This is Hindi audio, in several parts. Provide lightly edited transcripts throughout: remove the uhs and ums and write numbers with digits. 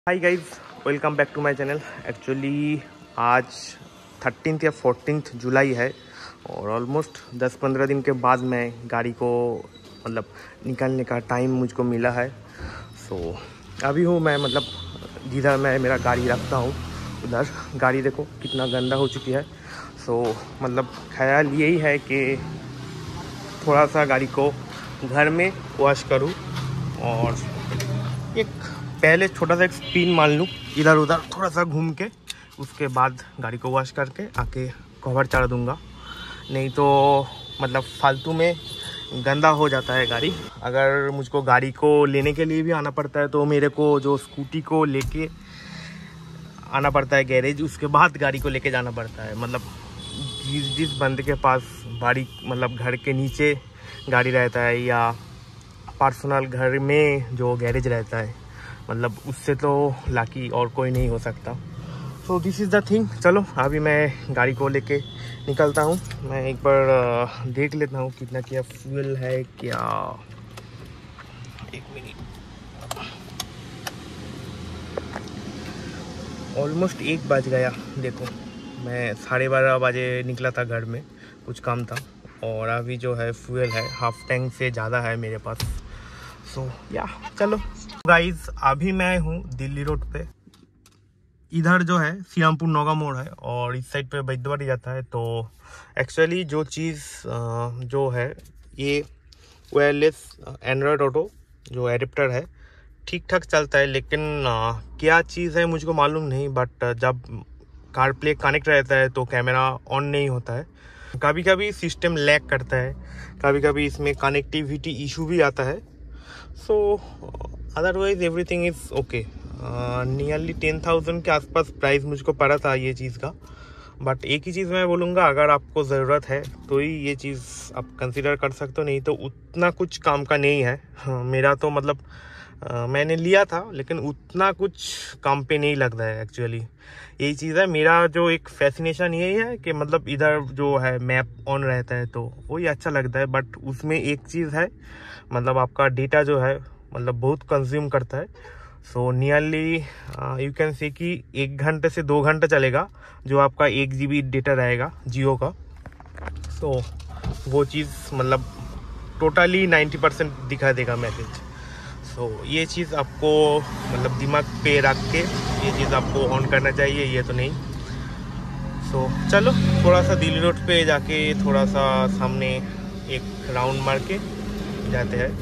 Hi guys, welcome back to my channel. Actually आज 13 या 14 जुलाई है और ऑलमोस्ट 10-15 दिन के बाद मैं गाड़ी को निकालने का टाइम मुझको मिला है। सो अभी हूँ मैं जिधर मैं मेरा गाड़ी रखता हूँ उधर। गाड़ी देखो कितना गंदा हो चुकी है। सो ख्याल यही है कि थोड़ा सा गाड़ी को घर में वॉश करूँ और एक पहले छोटा सा एक स्पिन मार लूँ इधर उधर थोड़ा सा घूम के, उसके बाद गाड़ी को वॉश करके आके कवर चढ़ा दूँगा। नहीं तो फालतू में गंदा हो जाता है गाड़ी। अगर मुझको गाड़ी को लेने के लिए भी आना पड़ता है तो मेरे को जो स्कूटी को लेके आना पड़ता है गैरेज, उसके बाद गाड़ी को लेके जाना पड़ता है। जिस बंदे के पास गाड़ी घर के नीचे गाड़ी रहता है या पर्सनल घर में जो गैरेज रहता है, उससे तो लाकी और कोई नहीं हो सकता। So this is the thing. चलो अभी मैं गाड़ी को लेके निकलता हूँ। मैं एक बार देख लेता हूँ कितना क्या फ्यूल है क्या। एक मिनट, ऑलमोस्ट 1 बज गया। देखो मैं 12:30 बजे निकला था घर में, कुछ काम था, और अभी जो है फ्यूल है हाफ टैंक से ज़्यादा है मेरे पास। सो या चलो गाइज, अभी मैं हूँ दिल्ली रोड पे। इधर जो है श्रीरामपुर नौगा मोड़ है और इस साइड पे बैद्यवाड़ी जाता है। तो एक्चुअली जो चीज़ जो है ये वायरलेस एंड्रॉयड ऑटो जो एडेप्टर है ठीक ठाक चलता है, लेकिन क्या चीज़ है मुझको मालूम नहीं। बट जब कार प्ले कनेक्ट रहता है तो कैमरा ऑन नहीं होता है। कभी कभी सिस्टम लैग करता है, कभी कभी इसमें कनेक्टिविटी इशू भी आता है। So otherwise everything is okay. Nearly 10,000 के आसपास प्राइस मुझको पड़ा था ये चीज़ का। बट एक ही चीज़ मैं बोलूँगा, अगर आपको ज़रूरत है तो ही ये चीज़ आप कंसिडर कर सकते हो, नहीं तो उतना कुछ काम का नहीं है। मेरा तो मैंने लिया था लेकिन उतना कुछ काम पे नहीं लग रहा है। एक्चुअली यही चीज़ है, मेरा जो एक फैसिनेशन यही है कि इधर जो है मैप ऑन रहता है तो वही अच्छा लगता है। बट उसमें एक चीज़ है, आपका डेटा जो है बहुत कंज्यूम करता है। So nearly you can say कि 1 घंटे से 2 घंटे चलेगा जो आपका 1 GB डेटा रहेगा जियो का। सो वो चीज़ टोटली 90% दिखा देगा मैसेज। सो ये चीज़ आपको दिमाग पे रख के ये चीज़ आपको ऑन करना चाहिए, ये तो नहीं। सो चलो थोड़ा सा दिल्ली रोड पे जाके थोड़ा सा सामने एक राउंड मार के जाते हैं।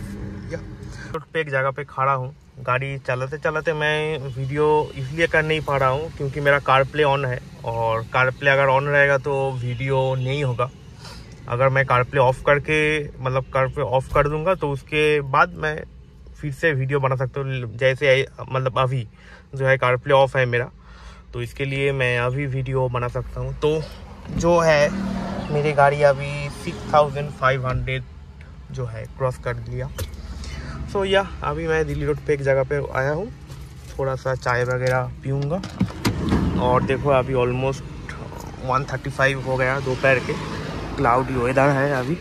रोड पे एक जगह पे खड़ा हूँ, गाड़ी चलाते चलाते मैं वीडियो इसलिए कर नहीं पा रहा हूँ क्योंकि मेरा कार प्ले ऑन है, और कार प्ले अगर ऑन रहेगा तो वीडियो नहीं होगा। अगर मैं कार प्ले ऑफ करके कार प्ले ऑफ कर दूंगा तो उसके बाद मैं फिर से वीडियो बना सकता हूँ। जैसे अभी जो है कार प्ले ऑफ है मेरा, तो इसके लिए मैं अभी वीडियो बना सकता हूँ। तो जो है मेरी गाड़ी अभी 6500 जो है क्रॉस कर लिया। सो या अभी मैं दिल्ली रोड पे एक जगह पे आया हूँ, थोड़ा सा चाय वगैरह पीऊँगा। और देखो अभी ऑलमोस्ट 1:35 हो गया दोपहर के, क्लाउडी वेदर है अभी।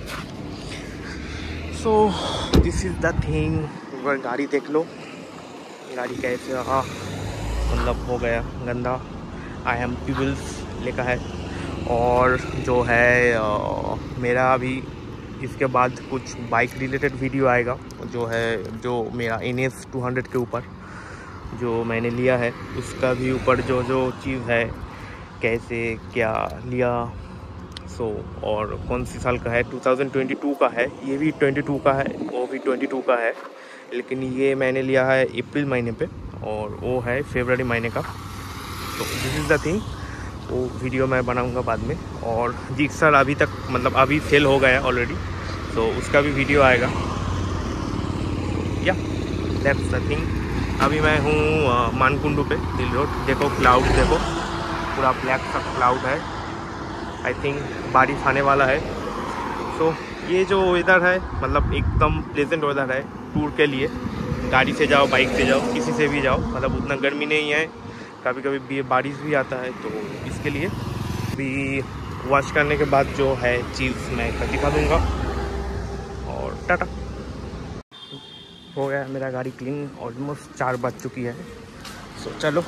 So this is the thing. एक बार गाड़ी देख लो, गाड़ी कैसे हो गया गंदा। आई एम पीबल्स लिखा है। और जो है मेरा अभी इसके बाद कुछ बाइक रिलेटेड वीडियो आएगा, जो मेरा NS 200 के ऊपर जो मैंने लिया है उसका भी ऊपर जो चीज़ है कैसे क्या लिया। सो और कौन सी साल का है, 2022 का है, ये भी 22 का है, वो भी 22 का है, लेकिन ये मैंने लिया है अप्रैल महीने पे और वो है फरवरी महीने का। तो दिस इज़ द थिंग। वो वीडियो मैं बनाऊंगा बाद में। और जिक्सर अभी तक अभी सेल हो गया है ऑलरेडी, तो उसका भी वीडियो आएगा। या दैट्स द थिंग। अभी मैं हूँ मानकुंडू पे दिल्ली रोड। देखो क्लाउड, देखो पूरा ब्लैक सा क्लाउड है। आई थिंक बारिश आने वाला है। सो ये जो वेदर है एकदम प्लेजेंट वेदर है टूर के लिए। गाड़ी से जाओ, बाइक से जाओ, किसी से भी जाओ, उतना गर्मी नहीं है। कभी कभी बारिश भी आता है, तो इसके लिए भी वॉश करने के बाद जो है चीज़ मैं दिखा दूँगा। और टाटा। हो गया मेरा गाड़ी क्लीन, ऑलमोस्ट 4 बज चुकी है। सो चलो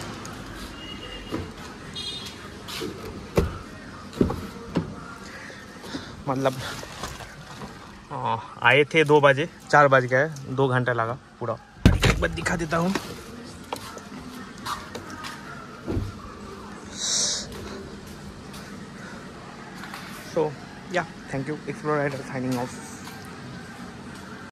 मतलब आए थे 2 बजे, 4 बज गए, 2 घंटा लगा पूरा। एक बार दिखा देता हूँ। So yeah thank you, Explore Rider signing of.